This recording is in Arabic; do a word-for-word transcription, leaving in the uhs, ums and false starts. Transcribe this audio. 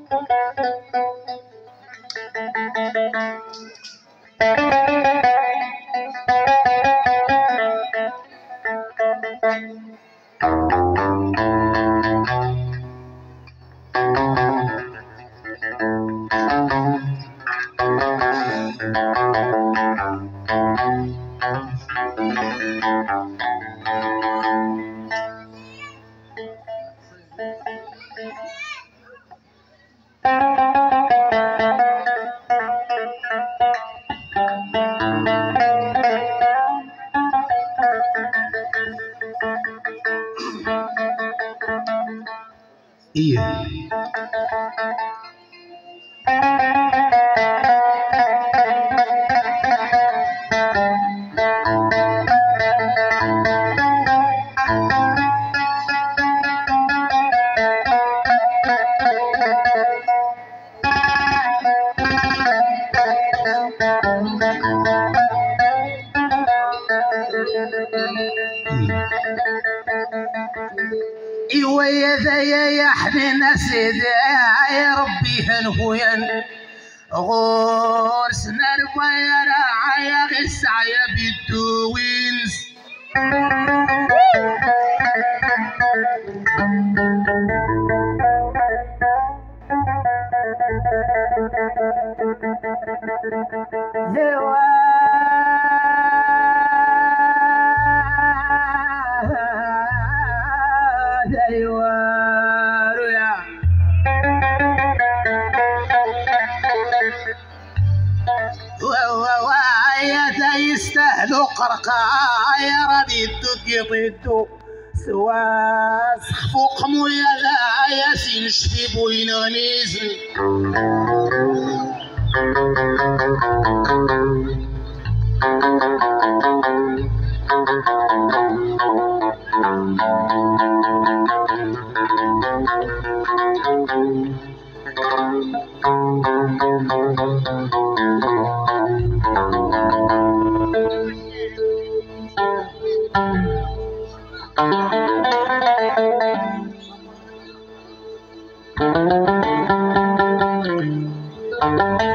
إيه إيوا يا ذايا يا حنين سيدي يا ربي هنهويا غورسنا البيا راعيا غير سعيا بالدوينز يستاهلوا قرقايا راني الدق ضدو سوا سخفو قمويا لا ياسين شتي بوين غنيزن Thank you.